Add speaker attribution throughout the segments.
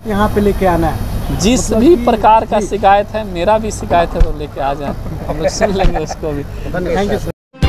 Speaker 1: यहाँ पे लेके आना है।
Speaker 2: जिस
Speaker 1: मतलब
Speaker 2: भी प्रकार का शिकायत है, मेरा भी शिकायत है तो लेके आ जाए, हम लोग सुन लेंगे उसको भी।
Speaker 1: Thank you sir.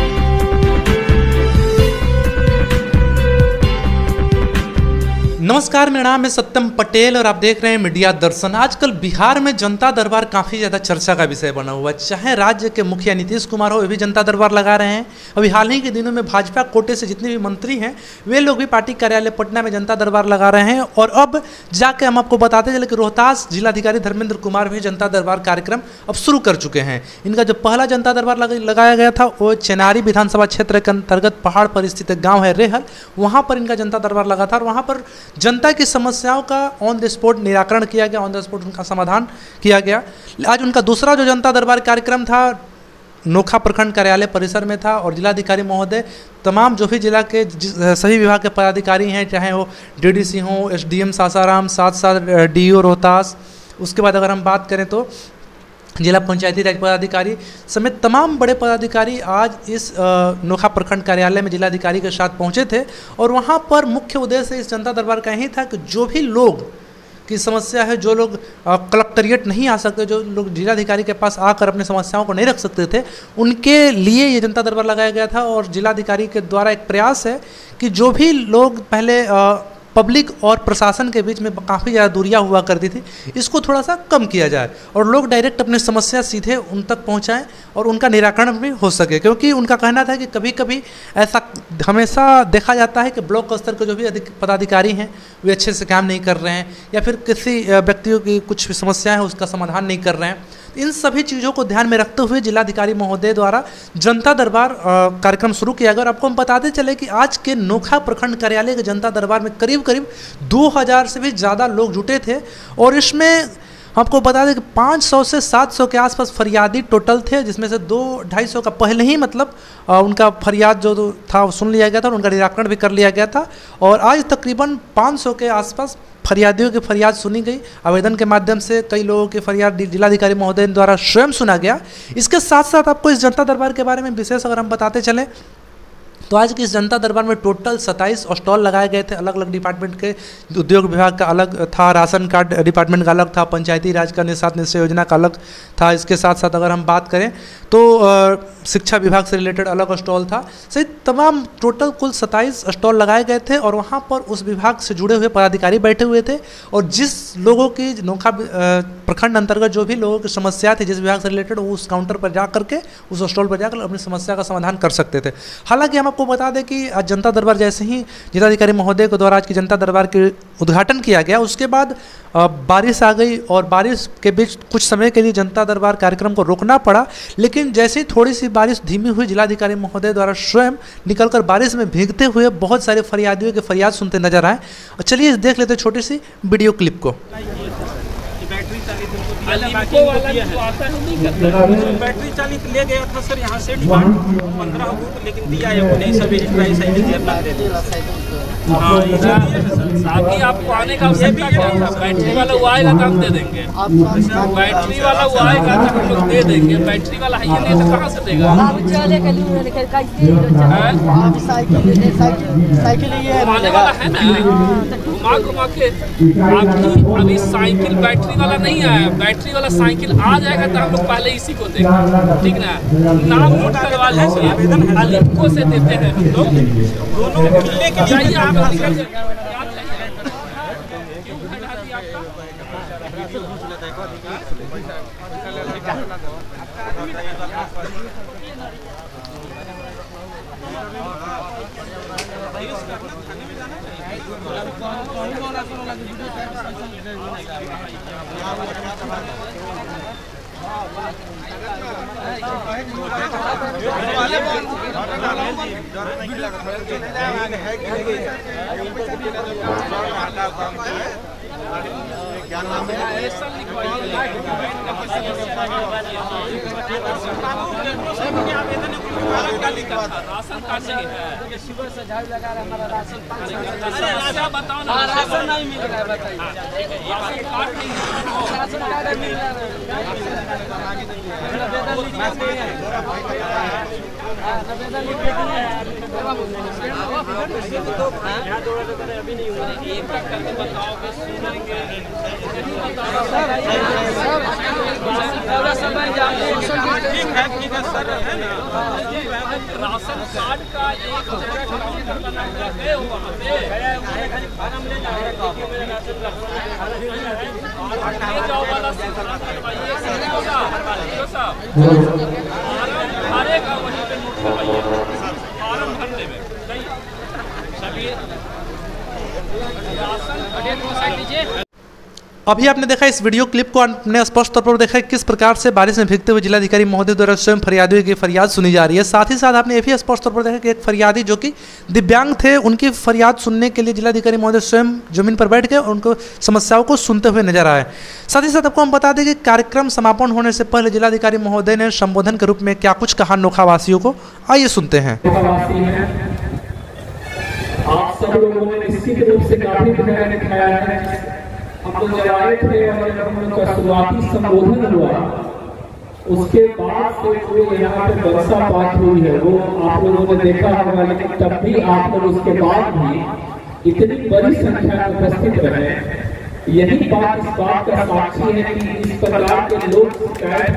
Speaker 3: नमस्कार, मेरा नाम है सत्यम पटेल और आप देख रहे हैं मीडिया दर्शन। आजकल बिहार में जनता दरबार काफ़ी ज़्यादा चर्चा का विषय बना हुआ है। चाहे राज्य के मुखिया नीतीश कुमार हो, वे भी जनता दरबार लगा रहे हैं। अभी हाल ही के दिनों में भाजपा कोटे से जितने भी मंत्री हैं, वे लोग भी पार्टी कार्यालय पटना में जनता दरबार लगा रहे हैं। और अब जाके हम आपको बताते चले कि रोहतास जिलाधिकारी धर्मेंद्र कुमार भी जनता दरबार कार्यक्रम अब शुरू कर चुके हैं। इनका जो पहला जनता दरबार लगाया गया था वो चेनारी विधानसभा क्षेत्र के अंतर्गत पहाड़ पर स्थित एक गाँव है रेहल, वहाँ पर इनका जनता दरबार लगा था। और वहाँ पर जनता की समस्याओं का ऑन द स्पॉट निराकरण किया गया, ऑन द स्पॉट उनका समाधान किया गया। आज उनका दूसरा जो जनता दरबार कार्यक्रम था नोखा प्रखंड कार्यालय परिसर में था। और जिलाधिकारी महोदय तमाम जो भी जिला के सभी विभाग के पदाधिकारी हैं, चाहे वो डीडीसी हों, एसडीएम सासाराम, साथ साथ डीईओ रोहतास, उसके बाद अगर हम बात करें तो जिला पंचायती राज पदाधिकारी समेत तमाम बड़े पदाधिकारी आज इस नोखा प्रखंड कार्यालय में जिलाधिकारी के साथ पहुंचे थे। और वहां पर मुख्य उद्देश्य इस जनता दरबार का यही था कि जो भी लोग की समस्या है, जो लोग कलेक्ट्रेट नहीं आ सकते, जो लोग जिलाधिकारी के पास आकर अपनी समस्याओं को नहीं रख सकते थे, उनके लिए ये जनता दरबार लगाया गया था। और जिलाधिकारी के द्वारा एक प्रयास है कि जो भी लोग पहले पब्लिक और प्रशासन के बीच में काफ़ी ज़्यादा दूरियां हुआ करती थी, इसको थोड़ा सा कम किया जाए और लोग डायरेक्ट अपनी समस्या सीधे उन तक पहुंचाएं और उनका निराकरण भी हो सके। क्योंकि उनका कहना था कि कभी कभी ऐसा हमेशा देखा जाता है कि ब्लॉक स्तर के जो भी पदाधिकारी हैं वे अच्छे से काम नहीं कर रहे हैं, या फिर किसी व्यक्तियों की कुछ समस्या है उसका समाधान नहीं कर रहे हैं। इन सभी चीज़ों को ध्यान में रखते हुए जिलाधिकारी महोदय द्वारा जनता दरबार कार्यक्रम शुरू किया गया। और आपको हम बताते चले कि आज के नोखा प्रखंड कार्यालय के जनता दरबार में करीब 2000 से भी ज़्यादा लोग जुटे थे। और इसमें आपको बता दें कि 500 से 700 के आसपास फरियादी टोटल थे, जिसमें से 200-250 का पहले ही उनका फरियाद जो था वो सुन लिया गया था और उनका निराकरण भी कर लिया गया था। और आज तकरीबन 500 के आसपास फरियादियों की फरियाद सुनी गई। आवेदन के माध्यम से कई लोगों की फरियाद जिलाधिकारी महोदय द्वारा स्वयं सुना गया। इसके साथ साथ आपको इस जनता दरबार के बारे में विशेष अगर हम बताते चलें तो आज की इस जनता दरबार में टोटल 27 स्टॉल लगाए गए थे। अलग अलग डिपार्टमेंट के, उद्योग विभाग का अलग था, राशन कार्ड डिपार्टमेंट का अलग था, पंचायती राज का निःशुल्क निश्चय योजना का अलग था। इसके साथ साथ अगर हम बात करें तो शिक्षा विभाग से रिलेटेड अलग स्टॉल था। सही तमाम टोटल कुल 27 स्टॉल लगाए गए थे और वहाँ पर उस विभाग से जुड़े हुए पदाधिकारी बैठे हुए थे। और जिस लोगों की नोखा प्रखंड अंतर्गत जो भी लोगों की समस्या थी जिस विभाग से रिलेटेड, वो उस काउंटर पर जा करके, उस स्टॉल पर जाकर अपनी समस्या का समाधान कर सकते थे। हालांकि हम आपको बता दें कि आज जनता दरबार जैसे ही जिलाधिकारी महोदय के द्वारा आज की जनता दरबार के उद्घाटन किया गया, उसके बाद बारिश आ गई और बारिश के बीच कुछ समय के लिए जनता दरबार कार्यक्रम को रोकना पड़ा। लेकिन जैसे ही थोड़ी सी बारिश धीमी हुई, जिलाधिकारी महोदय द्वारा स्वयं निकलकर बारिश में भीगते हुए बहुत सारे फरियादियों के फरियाद सुनते नजर आए। और चलिए देख लेते छोटी सी वीडियो क्लिप को।
Speaker 4: बैटरी चालित ले गया था सर यहाँ से डिमांड 15 बूथ, लेकिन दिया है नहीं, सभी साथी आपको आने का आवश्यकता क्या था? बैटरी वाला वो आएगा तो हम दे देंगे, बैटरी वाला वो आएगा तो हम लोग दे देंगे। बैटरी वाला है ये नहीं तो कहाँ से देगा? घुमाने वाला है ना, घुमा घुमा के। अभी साइकिल बैटरी वाला नहीं आया, बैटरी वाला साइकिल आ जाएगा तो हम लोग पहले इसी को देंगे, ठीक ना? नाम नोट करवा लीजिए, आवेदन अलिको से देते हैं हम लोग, दोनों मिलने के लिए आप निकल जाइए। क्या नाम है? राशन कार्ड है, सुबह से झाड़ू लगा रहा हमारा राशन बताओ ना, राशन नहीं मिल रहा है, बताइए। राशन कार्ड नहीं, राशन कार्ड मिल रहा है, अभी नहीं हुआ। एक तक करके बताओगे, सुनेंगे। राशन कार्ड का एक काउंटर बना हुआ गए हो वहाँ पे जाओ वाला भरेगा वहीं पे नोट करवाइए फॉर्म भरने में सभी राशन दीजिए।
Speaker 3: अभी आपने देखा इस वीडियो क्लिप को, आपने स्पष्ट तौर पर देखा किस प्रकार से बारिश में भीगते हुए जिलाधिकारी महोदय द्वारा स्वयं फरियादियों की फरियाद सुनी जा रही है। साथ ही साथ आपने ये भी स्पष्ट तौर पर देखा कि एक फरियादी जो कि दिव्यांग थे, उनकी फरियाद सुनने के लिए जिलाधिकारी महोदय स्वयं जमीन पर बैठ गए और उनको समस्याओं को सुनते हुए नजर आए। साथ ही साथ आपको हम बता दें कि कार्यक्रम समापन होने से पहले जिलाधिकारी महोदय ने संबोधन के रूप में क्या कुछ कहा नोखावासियों को, आइए सुनते हैं।
Speaker 5: आप सब लोगों ने निश्चित रूप से काफी ध्यान दिखाया है। हम लोग जब आए थे और जब हम लोग का शुरुआती संबोधन हुआ, उसके बाद से जो यहाँ पे बरसात हुई है वो आप लोगों ने देखा होगा, लेकिन तब भी आप लोग उसके बाद भी इतनी बड़ी संख्या में उपस्थित रहे। यही बात इस बात का साक्षी है कि इस प्रकार के लोग शिकायत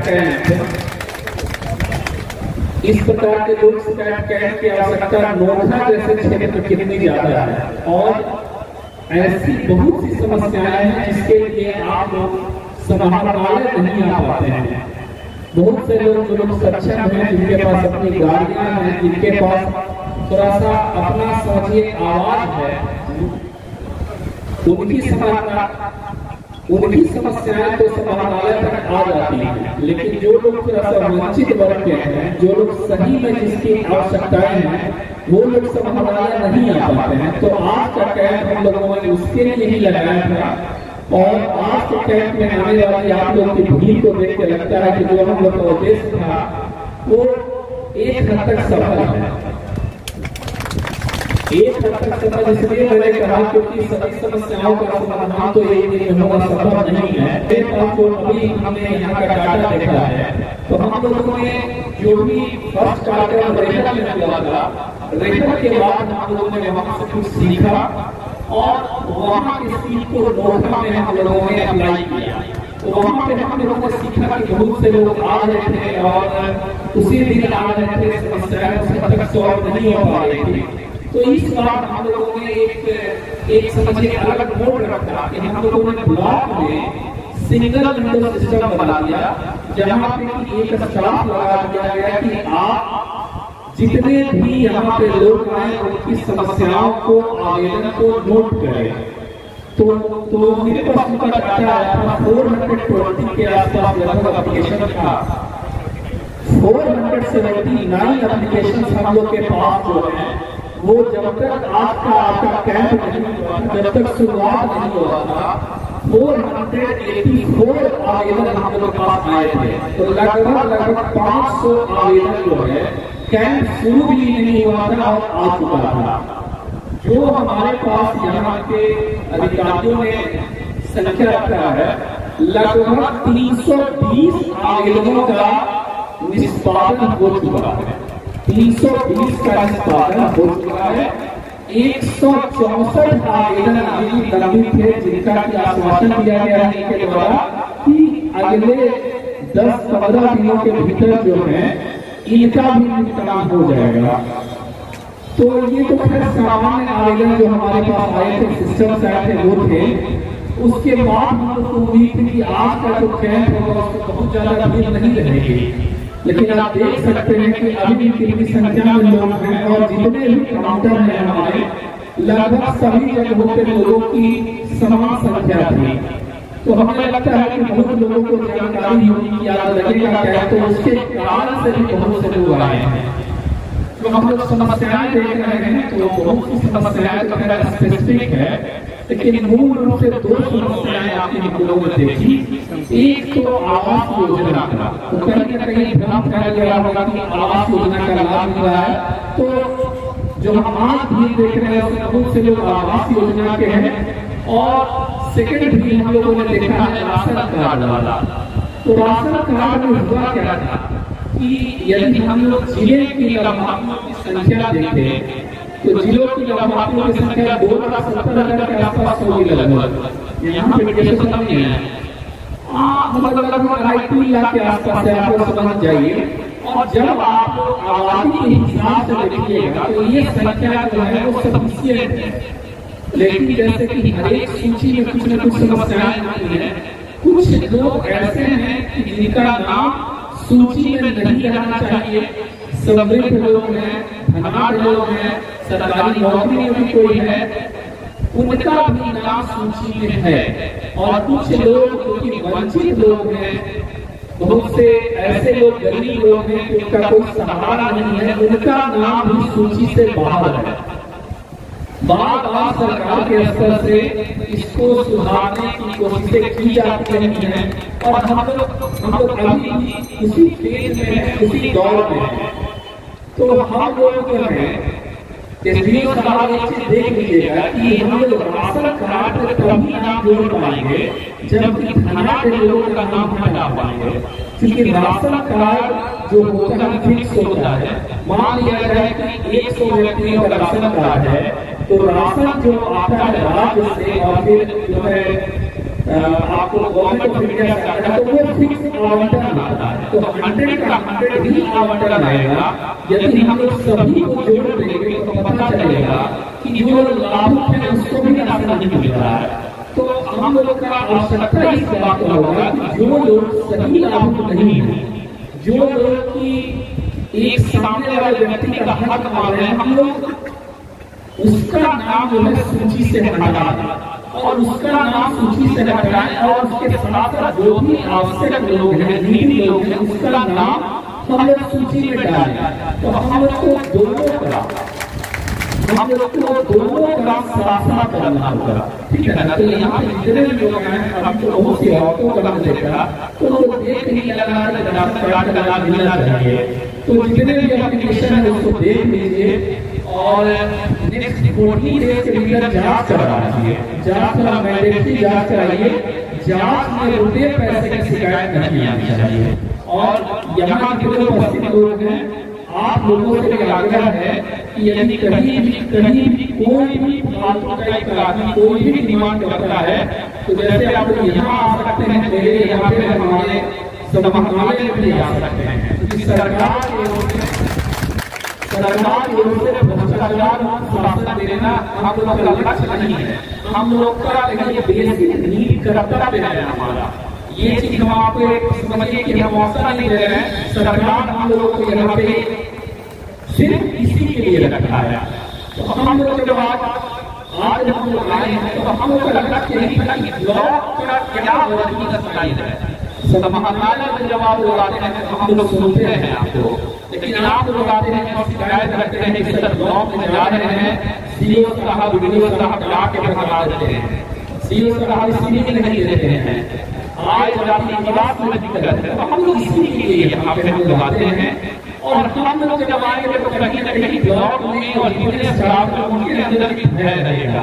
Speaker 5: की आवश्यकता नोखा जैसे क्षेत्र में कितनी ज्यादा है, और ऐसी बहुत सी समस्याएं हैं जिसके लिए आप लोग समाधान नहीं आ पाते हैं। बहुत से लोग जो लोग सक्षम हैं, जिनके पास अपनी गाड़ियां हैं, जिनके पास थोड़ा सा अपना समझिए आवाज है, उनकी समस्याएं तो समाधान तक आ जाती हैं। लेकिन जो लोग थोड़ा सा वंचित वर्ग के हैं, जो लोग सही में जिसकी आवश्यकताएं हैं, वो लोग समाधान नहीं आ पाते हैं। तो आज का कैंप हम लोगों ने उसके लिए ही लगाया था, और आज के कैंप में आने वाले आप लोगों की भीड़ को देख के लगता है कि जो हम लोग का उद्देश्य था वो एक हद तक सफल है। एक हद तक सफल इसलिए मैंने कहा क्योंकि सभी समस्याओं का समाधान तो एक दिन में होना संभव नहीं है। तो अभी हमने यहाँ का डाटा देखा है, तो हम लोगों ने जो भी फर्स्ट कार्यक्रम रेखा में हुआ था, रेखा के बाद हम लोगों ने वहाँ से कुछ सीखा और वहाँ के सीख को नोखा में हम लोगों ने अप्लाई किया। तो वहाँ पे हम लोगों ने सीखा कि बहुत से लोग आ रहे थे और उसी दिन आ रहे थे, समस्याएं उस हद तक सॉल्व नहीं हो पा रही थी। तो इस बार हम लोगों ने एक समझिए अलग मोड रखा कि हम लोगों ने ब्लॉक में सिंगल विंडो सिस्टम बना दिया, जहाँ पे एक स्टाफ लगा दिया गया कि आप जितने भी यहाँ पे लोग आए उनकी समस्याओं को, आवेदन को नोट करें। तो मेरे पास उनका डाटा आया था 420 के आसपास लगभग एप्लीकेशन था। 479 एप्लीकेशन हम लोग के पास जो है वो जब तक आपका कैंप नहीं हुआ, जब तक शुरुआत नहीं हुआ था, 484 आवेदन हम लोग के पास आए थे। तो लगभग 500 आवेदन जो है कैंप शुरू भी नहीं हुआ था और आ चुका था। जो हमारे पास यहाँ के अधिकारियों ने संख्या रखा है, लगभग 320 आवेदनों का निष्पादन हो चुका है। 320 का निष्पादन हो चुका है। 164 आवेदन अभी लंबित थे, जिनका की आश्वासन दिया गया है इनके द्वारा कि अगले 10-15 दिनों के भीतर जो है इनका भी निपटान हो जाएगा। तो ये तो खैर सामान्य आवेदन जो हमारे पास आए थे, सिस्टम से आए थे, वो थे। उसके बाद हम लोग को उम्मीद थी कि आज का जो कैंप होगा उसमें बहुत ज्यादा भीड़ नहीं रहेगी, लेकिन आप देख सकते हैं कि अभी भी कितनी संख्या में लोग हैं और जितने भी काउंटर हैं हमारे, लगभग सभी जगहों पे लोगों की समान संख्या थी। तो हमें लगता है कि बहुत लोगों को जानकारी होगी, याद लगेगा क्या, तो उसके कारण से भी बहुत से लोग आए हैं। तो हम लोग समस्याएं देख रहे हैं, तो बहुत सी समस्याएं तो खैर स्पेसिफिक है, लेकिन मूल रूप से 2 समस्याएं आपने हम लोगों ने देखी। एक तो आवास योजना का, तो कहीं न कहीं भ्रम फैल गया होगा कि आवास योजना का लाभ मिल रहा है। तो जो हम आज भी देख रहे हैं उसमें बहुत से लोग आवास योजना के हैं। और सेकंड भी हम लोगों ने देखा है राशन कार्ड वाला। तो राशन कार्ड में हुआ क्या था कि यदि हम लोग जिले की लाभार्थियों की संख्या देखें तो जिलों की लाभार्थियों की संख्या 2,70,000 के आसपास होगी लगभग। यहाँ पे एप्लीकेशन नहीं है, लगभग 2.5 लाख के आसपास है, आप लोग समझ जाइए। और जब आप आबादी के हिसाब से देखिएगा तो ये संख्या जो है वो सफिशिएंट है, लेकिन जैसे कि हर एक सूची में कुछ न कुछ समस्याएं आती हैं। कुछ लोग ऐसे हैं कि जिनका नाम सूची में नहीं रहना चाहिए, समृद्ध लोग हैं, धनवान लोग हैं, सरकारी नौकरी में भी कोई है, उनका भी नाम सूची में है। और कुछ लोग जो कि वंचित लोग हैं, बहुत से ऐसे लोग गरीब लोग हैं कि उनका कोई सहारा नहीं है, उनका नाम भी सूची से बाहर है। बार-बार सरकार के स्तर से इसको सुधारने की कोशिशें की जाती रहती हैं और हम लोग अभी भी उसी फेज में हैं, उसी दौर में हैं। तो हम लोग जो हैं एसडीओ साहब एक चीज देख लीजिएगा कि हम लोग राशन कार्ड में तभी नाम जोड़ पाएंगे जबकि थाना के लोगों का नाम हटा पाएंगे, क्योंकि राशन कार्ड जो होता है फिक्स होता है। मान लिया जाए कि 100 व्यक्तियों का राशन कार्ड है, तो राशन जो आता है राज्य से और फिर जो है आपको गवर्नमेंट ऑफ इंडिया से आता है, तो वो फिक्स आवंटन आता है। तो 100 का 100 ही आवंटन आएगा। यदि हम लोग सभी को जोड़ देंगे तो पता चलेगा कि जो लाभुक है उसको भी राशन नहीं मिल रहा है। तो हम लोग का आवश्यकता इस बात का होगा कि जो लोग सही लाभुक नहीं है, जो लोग की एक सामने वाले व्यक्ति का हक मांग रहे हैं, हम लोग उसका नाम जो है सूची से हटाएं और उसका नाम सूची से हटाएं और उसके साथ साथ जो भी आवश्यक लोग हैं, नीडी लोग हैं, उसका नाम हम लोग सूची में डालें। तो हम लोग को दोनों का सामना करना होगा, ठीक है ना। तो यहाँ जितने भी लोग हैं, अब तो बहुत सी औरतों का नाम देखा तो लोग देख नहीं लगा राशन कार्ड का लाभ मिलना चाहिए। तो जितने भी एप्लीकेशन है उसको देख लीजिए और नेक्स्ट 14 डेज के भीतर जांच कराइए। जांच का मैंडेटरी जांच कराइए। जांच में रुपये पैसे की शिकायत नहीं आनी चाहिए। और यहाँ के जो उपस्थित लोग हैं, आप लोगों से भी आग्रह है कि यदि कहीं भी कोई भी फालतू टाइप का आदमी कोई भी डिमांड करता है, तो जैसे आप यहाँ आ सकते हैं, मेरे यहाँ पे हमारे समाहरणालय में भी आ सकते हैं, क्योंकि सरकार की ओर से भ्रष्टाचार शासन देना हम लोग का लक्ष्य नहीं है। हम लोग का बेसिक नीड कर्तव्य है हमारा। ये चीज हम आपको समझिए कि हम मौका नहीं दे रहे हैं। सरकार हम लोगों को यहाँ पे सिर्फ इसी के लिए रखा है। तो हम लोग जब आज हम लोग आए हैं तो हम लोग का लक्ष्य यही था कि ब्लॉक का क्या वर्किंग स्टाइल है। समाहरणालय में जब आप लोग आते हैं तो हम लोग सुनते हैं आपको, लेकिन आप लोग आते हैं और शिकायत रखते हैं कि सर ब्लॉक में जा रहे हैं, सीओ साहब वीडियो साहब जाके भगा देते हैं, सीओ साहब सीधी नहीं देते हैं, आज जाति निवास में दिक्कत है। तो हम लोग इसी के लिए यहाँ पे हम लोग आते हैं और हम लोग जब आएंगे तो कहीं न कहीं ब्लॉक में और जितने स्टाफ लोग उनके अंदर भी भय रहेगा।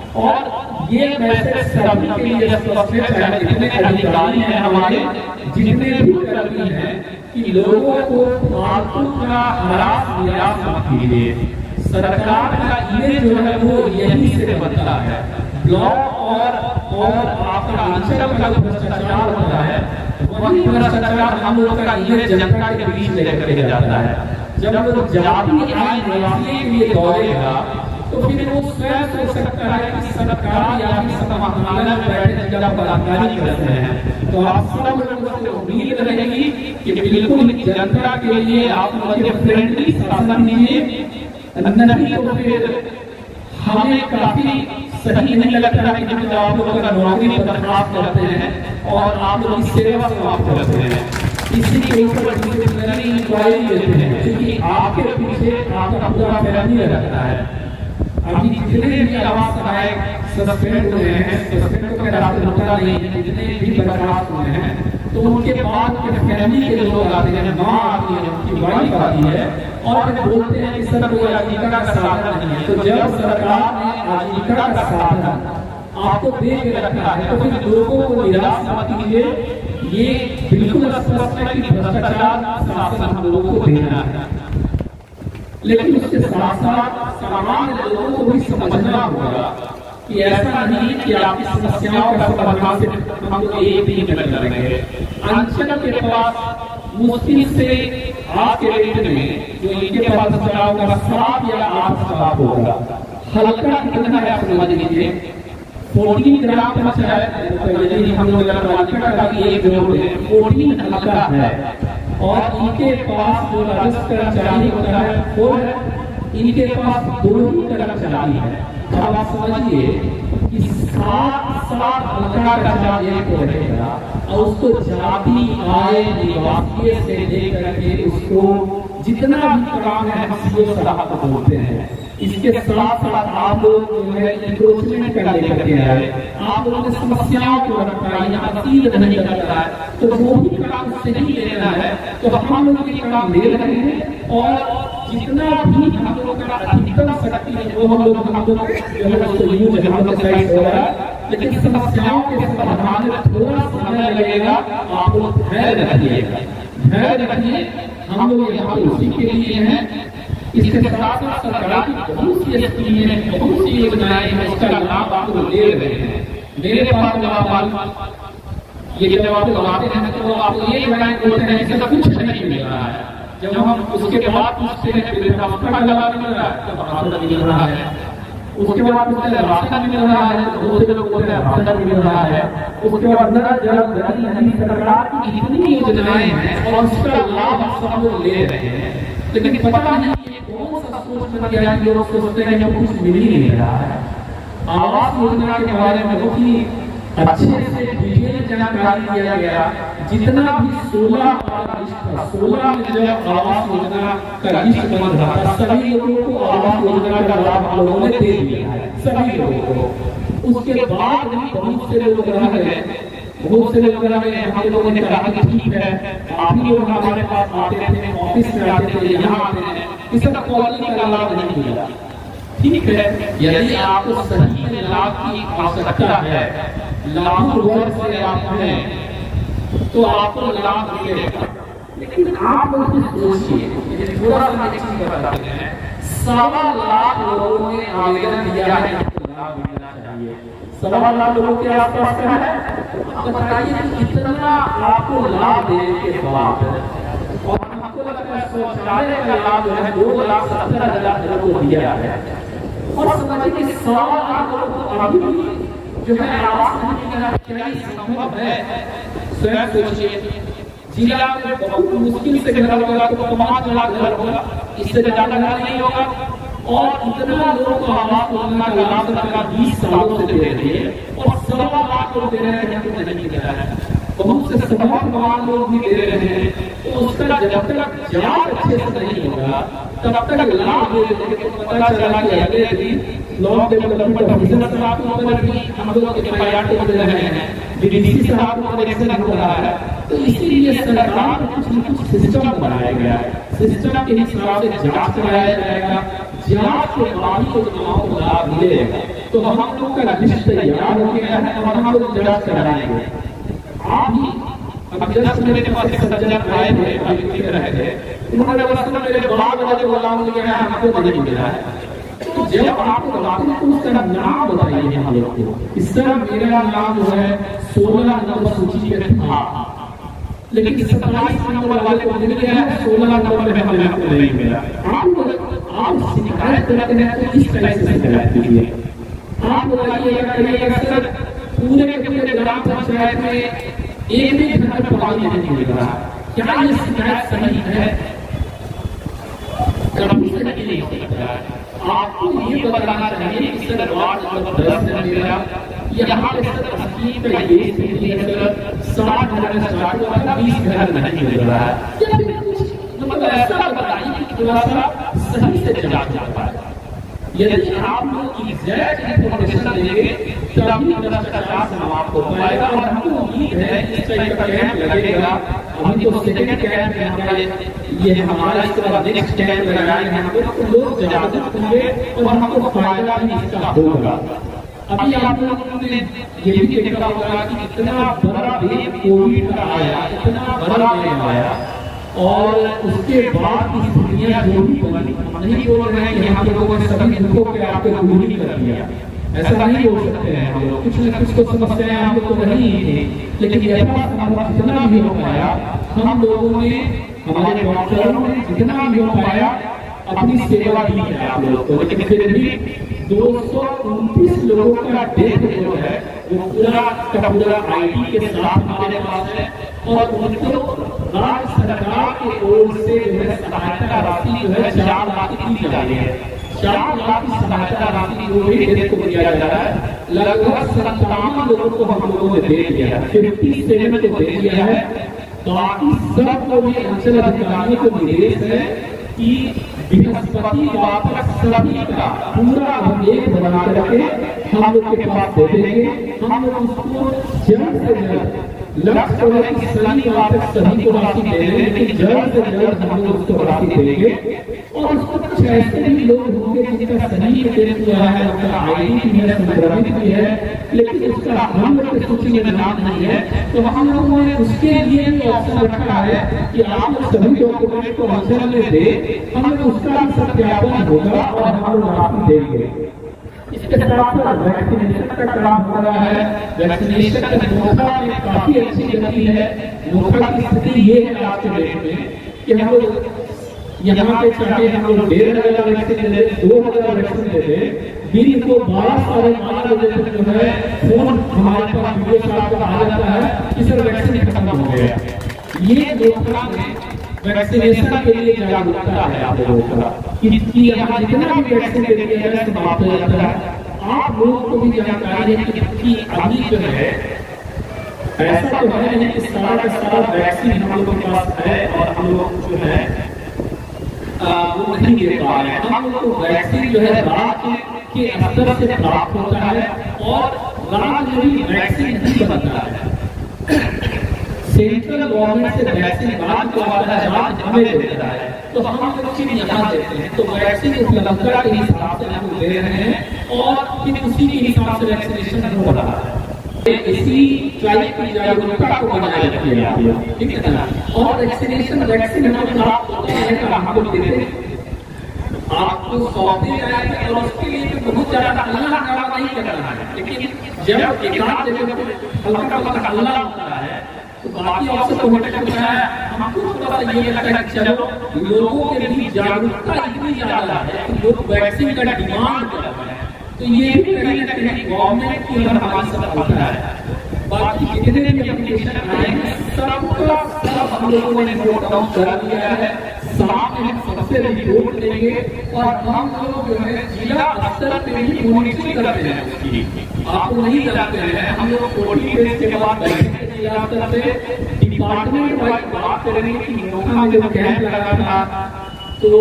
Speaker 5: और ये मैसेज सभी के लिए स्पष्ट है, चाहे जितने अधिकारी हैं हमारे, जितने भी कर्मी हैं, कि लोगों को फालतू का हरास निराश मत कीजिए। सरकार का इमेज जो है वो यही से बनता है। ब्लॉक और आपका अंचल का जो भ्रष्टाचार होता है, वही भ्रष्टाचार हम लोग का इमेज जनता के बीच लेकर के जाता है। जब लोग जाति आय निवासी के लिए दौड़ेगा तो फिर वो स्वयं सोच सकता है कि सरकार या समाहरणालय में बैठे जब बलात्कारी करते हैं। तो आप सब लोगों से उम्मीद रहेगी कि बिल्कुल जनता के लिए आप लोग फ्रेंडली शासन दीजिए, नहीं तो फिर हमें काफी सही नहीं लगता है कि जब आप लोगों का नौकरी बर्खास्त करते हैं और आप लोग की सेवा समाप्त करते हैं, इसी के ऊपर डिसिप्लिनरी इंक्वायरी लेते हैं, क्योंकि आपके पीछे आपका पूरा फैमिली रहता है। अभी जितने भी आवास सहायक सस्पेंड हुए हैं, सस्पेंड तो खैर आपको होता नहीं है, जितने भी बर्खास्त हुए हैं, तो उनके बाद फैमिली के लोग आते हैं, माँ आती है, उनकी वाइफ आती है और फिर बोलते हैं कि सर कोई आजीविका का साधन नहीं है। तो जब सरकार ने आजीविका का साधन आपको दे के रखा है तो फिर लोगों को निराश मत कीजिए। ये बिल्कुल स्पष्ट है कि भ्रष्टाचार शासन हम लोगों को देना है, लेकिन उसके साथ साथ सामान्य लोगों को भी समझना होगा कि ऐसा नहीं कि आपकी समस्याओं का समाधान सिर्फ हम लोग एक दिन में करेंगे। अंचल के पास मुश्किल से आज के डेट में जो इनके पास बचा होगा 7 या 8 स्टाफ होगा। हल्का कितना है आप समझ लीजिए, 14 ग्राम पंचायत यदि हम लोग का एक जोड़ है 14 हल्का है, और इनके पास जो राजस्व कर्मचारी होता है वो इनके पास 2 ही कर्मचारी है। अब आप समझिए कि 7 हल्का कर्मचारी को रहेगा और उसको जाति आय निवासी से लेकर के उसको जितना भी काम है हम सीओ साहब को बोलते हैं। इसके साथ साथ आप लोग जो है इंक्रोचमेंट कर लेकर के आए, आप लोगों ने समस्याओं को रखा है, यहाँ रसीद नहीं करता है, तो वो भी काम सही लेना है तो हम लोग ये काम ले रहे हैं। और जितना भी हम लोग का अधिकतम शक्ति है वो हम लोग जो है उसको यूज हम लोग साइड हो रहा है, लेकिन समस्याओं के समाधान में थोड़ा समय लगेगा। आप लोग धैर्य रखिएगा, धैर्य रखिए। हम लोग यहाँ पर उसी के लिए हैं। इसके साथ साथ सरकार की बहुत सी स्कीमें, बहुत सी योजनाएं हैं, उसका लाभ आप लोग ले रहे हैं। मेरे पास ये जब आप लगाते हैं तो आप ये बैंक बोलते हैं इसका कुछ नहीं मिल रहा है। जब हम उसके बाद पूछते हैं मिल रहा है तो राशन मिल रहा है, उसके बाद पूछते हैं राशन मिल रहा है तो दूसरे लोग बोलते हैं राशन मिल रहा है। उसके बाद सरकार की इतनी योजनाएं हैं और उसका लाभ सब लोग ले रहे हैं, लेकिन पता नहीं कौन सा सोच में गया कि लोग सोचते हैं कि कुछ मिल ही नहीं रहा है। आवास योजना के बारे में बहुत ही अच्छे से डिटेल जानकारी दिया गया। जितना भी 16 में जब आवास योजना का लिस्ट बन रहा था सभी लोगों को आवास योजना का लाभ हम लोगों ने दे दिया है, सभी लोगों को। उसके बाद भी बहुत से लोग रह गए, बहुत से लोग रह गए। हम लोगों ने कहा कि ठीक है आप ही लोग हमारे पास आते थे, ऑफिस में आते थे, यहाँ आते हैं, इसका क्वालिटी का लाभ नहीं मिला। ठीक है, यदि आपको सही में लाभ की आवश्यकता है, लाभ वर्ग से आप हैं तो आपको लाभ मिलेगा। लेकिन आप लोग सोचिए, थोड़ा सा एक चीज बताते हैं, 1.25 लाख लोगों ने आवेदन दिया है, लाभ मिलना चाहिए। 1.25 लाख लोगों के आसपास का है। बताइए कितना आपको लाभ देने के बाद, और हमको लगता है शौचालय का लाभ जो है 2,70,000 लोगों को दिया है, और समझिए कि 1.25 लाख लोगों को अभी जो है आवास नहीं मिला। क्या ये संभव है? स्वयं सोचिए, जिला में बहुत मुश्किल से घर होगा तो 5 लाख घर होगा, इससे ज्यादा घर नहीं होगा। और इतना लोगों को आवास योजना का लाभ सरकार 20 सालों से दे रही है और 1.25 लाख लोग दे रहे हैं, हमको नहीं मिल रहा है। बहुत से समाजवान लोग भी दे रहे हैं, तो उसका जब तक जांच अच्छे से नहीं होगा तब तक लाभ दे देंगे। पता चला कि अगले दिन ब्लॉक डेवलपमेंट ऑफिसर साहब को ऊपर भी हम लोग एफआईआर दे रहे हैं, डीडीसी साहब को एक्शन हो रहा है। तो इसीलिए सरकार कुछ न कुछ सिस्टम बनाया गया है, सिस्टम के हिसाब से जांच कराया जाएगा, जांच के बाद ही योजनाओं को लाभ मिलेगा। तो हम लोग का लिस्ट तैयार हो गया है और हम लोग जांच कराएंगे। आप ही अब जस्ट मेरे पास एक सज्जन आए थे, अभी लिख रहे थे, उन्होंने बोला मेरे बाग वाले बोला मुझे हमको नहीं मिल रहा है। तो जब आपको बताते हैं तो उसका नाम बताइए हम लोग को। इस तरह मेरा नाम जो है 16 नंबर सूची पे था, लेकिन 27 नंबर वाले को मिल गया है, 16 नंबर में हमें आपको नहीं मिला। आप शिकायत करते हैं तो इस तरह से शिकायत कीजिए। आप बताइए सर पूरे के पूरे ग्राम पंचायत में एक भी घर पर पानी नहीं मिल रहा, क्या ये शिकायत सही है? कभी से नहीं हो सकता है। आपको ये बताना चाहिए कि सर वार्ड नंबर 10 में मेरा यहाँ पे सर स्कीम का ये स्थिति है, सर 60 घर में स्टार्ट हुआ था, 20 घर नहीं मिल रहा है। मतलब ऐसा बताइए कि थोड़ा सा सही से जांच हो पाए। यदि आप लोग एग्जैक्ट इंफॉर्मेशन देंगे तभी भ्रष्टाचार समाप्त हो पाएगा। और हमको उम्मीद है इस टाइप का कैंप लगेगा। अभी तो सेकंड कैंप है हमारे, ये हमारा इसके बाद नेक्स्ट कैंप लगाएंगे, हमको लोग जागरूक होंगे और हमको फायदा भी इसका होगा। अभी आप लोगों ने ये भी देखा होगा कि इतना बड़ा वेव कोविड का आया, इतना बड़ा वेव आया, और उसके बाद की स्थितियां जो भी बनी, नहीं बोल रहे हैं कि हम लोगों ने सभी दुखों के आपको दूर ही कर दिया, ऐसा नहीं बोल सकते हैं हम लोग, कुछ न कुछ तो समस्याएं हम लोग को रही ही थी, लेकिन यथासंभव जितना भी हो पाया हम लोगों ने, हमारे डॉक्टरों ने जितना भी हो पाया अपनी सेवा दी है आप लोगों को। लेकिन फिर भी 229 लोगों का डेथ जो है वो पूरा का पूरा आईडी के साथ हमारे पास है, और उनको राज्य सरकार की ओर से जो है सहायता राशि जो है 4 लाख दी जा रही है। 4 लाख की सहायता राशि जो भी डेथ को दिया जा रहा है, लगभग 57 लोगों को हम लोगों ने दे दिया है, 57 को दे दिया है। बाकी सबको भी अंचल अधिकारियों को निर्देश है कि बृहस्पतिवार तक सभी का पूरा अभिलेख बना करके हम लोग के पास दे देंगे। हम लोग उसको जल्द से जल्द, लक्ष्य है कि शनिवार तक सभी को राशि दे देंगे, लेकिन जल्द से जल्द हम लोग उसको राशि देंगे। और उसको कुछ ऐसे भी लोग होंगे जिनका सही डेथ हुआ है, उनका आईडी भी है, संक्रमित भी है, लेकिन उसका हम लोग की सूची में नाम नहीं है, तो हम लोगों ने उसके लिए भी ऑप्शन रखा है कि आप लोग सभी डॉक्यूमेंट को अंचल में दे, हम लोग उसका भी सत्यापन होगा और हम लोग राशि देंगे। इसके साथ साथ वैक्सीनेशन का काम हो रहा है। वैक्सीनेशन का नोखा में काफी अच्छी गति है। नोखा की स्थिति ये है आज के डेट में कि हम लोग यहाँ पे चाहे हम लोग 1,500 वैक्सीन दे, 2,000 वैक्सीन दे दे, दिन को 12 साढ़े 12 बजे तक जो है फोन हमारे पास वीडियो साहब का आ जाता है कि सर वैक्सीन खत्म हो गया। ये नोखा में वैक्सीनेशन के लिए जागरूकता है आप लोगों का कि यहाँ जितना भी वैक्सीन दे दिया जाए समाप्त हो जाता है। आप लोगों को भी जानकारी है कि अभी जो है ऐसा तो है नहीं कि सारा का सारा वैक्सीन हम लोगों के पास है और हम लोग जो है वो नहीं दे पा रहे हैं। हम लोग को वैक्सीन जो है राज्य के स्तर से प्राप्त होता है और राज्य में भी वैक्सीन नहीं बनता है। सेंट्रल गवर्नमेंट से वैक्सीन राज्य को आता है, राज्य हमें देता है, तो हम लोग चीज यहाँ देते हैं। तो वैक्सीन उपलब्धता के हिसाब से हम लोग दे रहे हैं और फिर उसी के हिसाब से वैक्सीनेशन हो रहा है। इसी ट्राइब की जागरूकता को बनाए रखिए आप लोग, ठीक है ना। और वैक्सीनेशन वैक्सीन हम प्राप्त होते हैं, हम लोग देते हैं, आपको सौंपे जाएंगे और उसके लिए बहुत ज्यादा हल्ला नहीं करना है। लेकिन जब एकाध जगह हल्का हल्का हल्ला होता है तो बाकी अवसर को होता है। हमको थोड़ा सा ये लगता है कि चलो लोगों के बीच जागरूकता इतनी ज्यादा है कि लोग वैक्सीन का डिमांड कर रहे हैं, तो ये भी कहीं ना कहीं गवर्नमेंट की ओर हमारी सफलता है। बाकी जितने भी एप्लीकेशन आए हैं सबका सब हम लोगों ने नोट डाउन कर लिया है। साथ में हम सबसे रिपोर्ट लेंगे और हम लोग जो है जिला स्तर पे ही मॉनिटरिंग करते हैं उसकी। आप नहीं जानते हैं, हम लोग 40 डेज के बाद बैठेंगे जिला स्तर पे, डिपार्टमेंट वाइज बात करेंगे कि नोखा में जो कैंप लगा था तो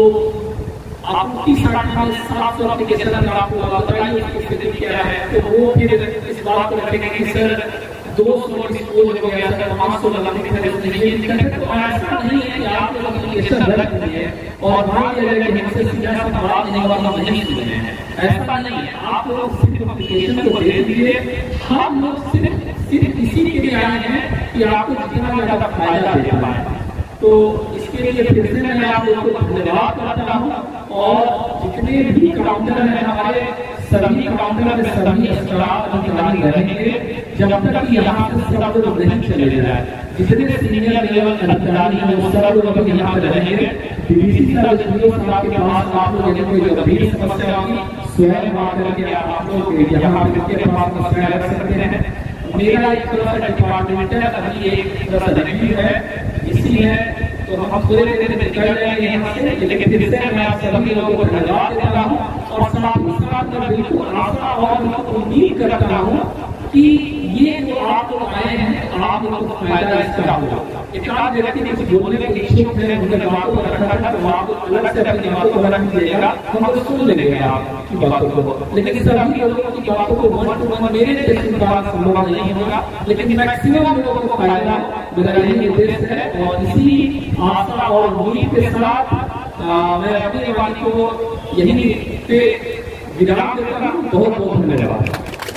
Speaker 5: आपूर्ति शाखा में 700 एप्लीकेशन आपको बताइए उसकी स्थिति क्या है। तो वो फिर इस बात को रखेंगे कि सर 200 डिस्पोज हो गया, सर 500 लगाने की जरूरत नहीं है। तो ऐसा नहीं है कि आप लोग एप्लीकेशन रख दिए और मान लिया जाए कि हमसे सीधा सा बात नहीं हुआ, हम नहीं सुने हैं, ऐसा नहीं है। आप लोग सिर्फ एप्लीकेशन को दे दीजिए, हम लोग सिर्फ इसी के लिए आए हैं कि आपको जितना ज्यादा फायदा दे पाए। तो इसके लिए फिर से मैं आप लोगों को धन्यवाद करता हूँ। और जितने भी काउंटर हैं हमारे, सभी काउंटर में सभी स्टाफ अधिकारी रहेंगे जब तक यहाँ से सब लोग नहीं चले जाए। जितने सीनियर लेवल अधिकारी हैं वो सब लोग अभी यहाँ पे रहेंगे। डीवीसी साहब के पास आप लोग यदि कोई गंभीर समस्या होगी स्वयं आकर के आप लोग यहाँ के पास समस्या रख सकते हैं। मेरा एक तरह से डिपार्टमेंटल अभी एक तरह से रिव्यू है, इसी है तो हम पूरे दिन निकल जाएंगे यहाँ से। लेकिन फिर से मैं आप सभी लोगों को धन्यवाद देता हूँ और साथ ही साथ मैं बिल्कुल आशा और उम्मीद करता हूँ कि ये जो आप लोग आए हैं आप लोगों को फायदा इसका होगा। एकाध व्यक्ति कुछ बोलने को इच्छुक है, उनके बातों को रखा था तो आप अलग से अपनी बातों को रख दीजिएगा, हम लोग सुन लेंगे आपकी बातों को। लेकिन सभी लोगों की बातों को 1 to 1 मेरे जैसी बात संभव नहीं होगा, लेकिन मैक्सिमम लोगों को फायदा मेरा यही निर्देश है। और इसी आशा और उम्मीद के साथ मैं अपनी वाणी को यही पे विराम देता हूँ। बहुत बहुत धन्यवाद।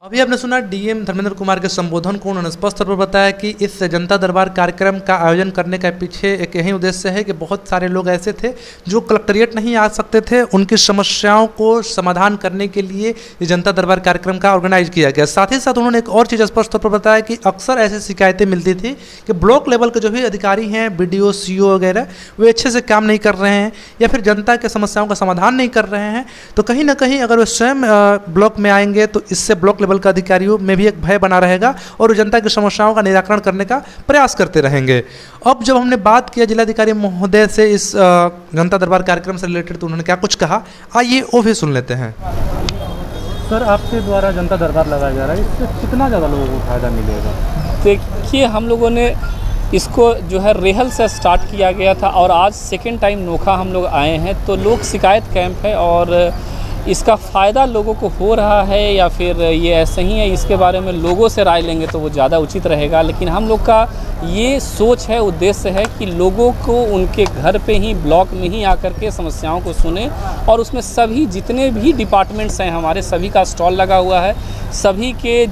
Speaker 3: अभी आपने सुना डीएम धर्मेंद्र कुमार के संबोधन को। उन्होंने स्पष्ट तौर पर बताया कि इस जनता दरबार कार्यक्रम का आयोजन करने के पीछे एक यही उद्देश्य है कि बहुत सारे लोग ऐसे थे जो कलेक्ट्रेट नहीं आ सकते थे, उनकी समस्याओं को समाधान करने के लिए ये जनता दरबार कार्यक्रम का ऑर्गेनाइज किया गया। साथ ही साथ उन्होंने एक और चीज़ स्पष्ट तौर पर बताया कि अक्सर ऐसी शिकायतें मिलती थी कि ब्लॉक लेवल के जो भी अधिकारी हैं, BDO CO वगैरह, वे अच्छे से काम नहीं कर रहे हैं या फिर जनता के समस्याओं का समाधान नहीं कर रहे हैं। तो कहीं ना कहीं अगर वे स्वयं ब्लॉक में आएंगे तो इससे ब्लॉक लेवल का अधिकारियों में भी एक भय बना रहेगा और जनता की समस्याओं का निराकरण करने का प्रयास करते रहेंगे। अब जब हमने बात किया जिलाधिकारी महोदय से इस जनता दरबार कार्यक्रम से रिलेटेड, तो उन्होंने क्या कुछ कहा, आइए वो भी सुन लेते हैं।
Speaker 1: सर, आपके द्वारा जनता दरबार लगाया जा रहा है, इससे कितना ज़्यादा लोगों को फायदा मिलेगा?
Speaker 4: देखिए, हम लोगों ने इसको जो है रेहल से स्टार्ट किया गया था और आज सेकेंड टाइम नोखा हम लोग आए हैं। तो लोक शिकायत कैंप है और इसका फ़ायदा लोगों को हो रहा है या फिर ये ऐसे ही है, इसके बारे में लोगों से राय लेंगे तो वो ज़्यादा उचित रहेगा। लेकिन हम लोग का ये सोच है, उद्देश्य है कि लोगों को उनके घर पे ही, ब्लॉक में ही आकर के समस्याओं को सुने और उसमें सभी जितने भी डिपार्टमेंट्स हैं हमारे, सभी का स्टॉल लगा हुआ है। सभी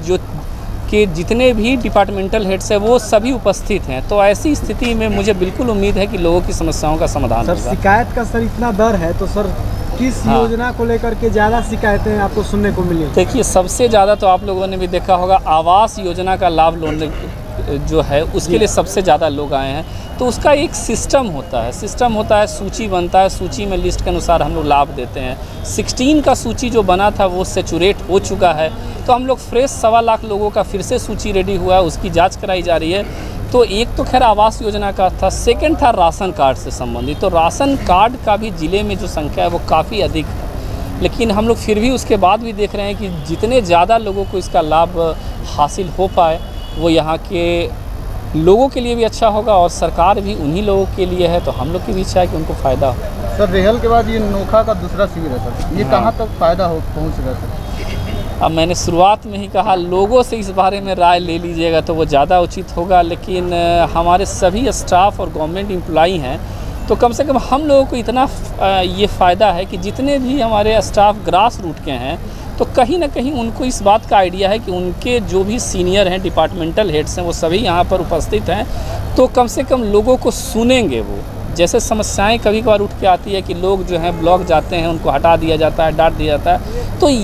Speaker 4: के जितने भी डिपार्टमेंटल हेड्स हैं वो सभी उपस्थित हैं। तो ऐसी स्थिति में मुझे बिल्कुल उम्मीद है कि लोगों की समस्याओं का समाधान होगा।
Speaker 1: सर, शिकायत का सर इतना दर है तो सर किस योजना को लेकर के ज़्यादा शिकायतें आपको सुनने को मिली?
Speaker 4: देखिए, सबसे ज़्यादा तो आप लोगों ने भी देखा होगा, आवास योजना का लाभ लेने जो है उसके लिए सबसे ज़्यादा लोग आए हैं। तो उसका एक सिस्टम होता है, सूची बनता है, सूची में लिस्ट के अनुसार हम लोग लाभ देते हैं। 16 का सूची जो बना था वो सैचुरेट हो चुका है, तो हम लोग फ्रेश 1.25 लाख लोगों का फिर से सूची रेडी हुआ है, उसकी जांच कराई जा रही है। तो एक तो खैर आवास योजना का था, सेकंड था राशन कार्ड से संबंधित। तो राशन कार्ड का भी ज़िले में जो संख्या है वो काफ़ी अधिक है, लेकिन हम लोग फिर भी उसके बाद भी देख रहे हैं कि जितने ज़्यादा लोगों को इसका लाभ हासिल हो पाए वो यहाँ के लोगों के लिए भी अच्छा होगा और सरकार भी उन्हीं लोगों के लिए है। तो हम लोग की भी इच्छा है कि उनको फ़ायदा हो।
Speaker 1: सर, रेहल के बाद ये नोखा का दूसरा शिविर है सर, ये कहाँ तक फ़ायदा हो पहुँचेगा सर?
Speaker 4: अब मैंने शुरुआत में ही कहा, लोगों से इस बारे में राय ले लीजिएगा तो वो ज़्यादा उचित होगा। लेकिन हमारे सभी स्टाफ और गवर्नमेंट एम्प्लॉई हैं, तो कम से कम हम लोगों को इतना ये फ़ायदा है कि जितने भी हमारे स्टाफ ग्रास रूट के हैं, तो कहीं ना कहीं उनको इस बात का आइडिया है कि उनके जो भी सीनियर हैं, डिपार्टमेंटल हेड्स हैं, वो सभी यहाँ पर उपस्थित हैं। तो कम से कम लोगों को सुनेंगे वो। जैसे समस्याएं कभी कभार उठ के आती है कि लोग जो हैं ब्लॉक जाते हैं, उनको हटा दिया जाता है, डांट दिया जाता है, तो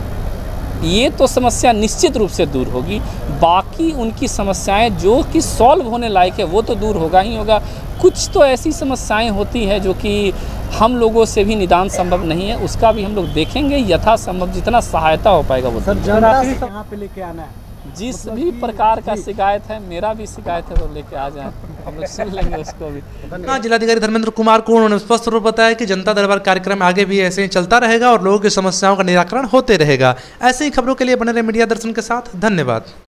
Speaker 4: ये तो समस्या निश्चित रूप से दूर होगी। बाकी उनकी समस्याएं जो कि सॉल्व होने लायक है वो तो दूर होगा ही होगा। कुछ तो ऐसी समस्याएं होती हैं जो कि हम लोगों से भी निदान संभव नहीं है, उसका भी हम लोग देखेंगे यथासंभव जितना सहायता हो पाएगा वो।
Speaker 1: सर, जनता से यहाँ पे लेके आना है,
Speaker 4: जिस भी प्रकार का शिकायत है, मेरा भी शिकायत है तो लेके आ जाए, हम लोग सुन लेंगे उसको भी।
Speaker 3: जिलाधिकारी धर्मेंद्र कुमार को उन्होंने स्पष्ट रूप बताया कि जनता दरबार कार्यक्रम आगे भी ऐसे ही चलता रहेगा और लोगों की समस्याओं का निराकरण होते रहेगा। ऐसे ही खबरों के लिए बने रहे मीडिया दर्शन के साथ। धन्यवाद।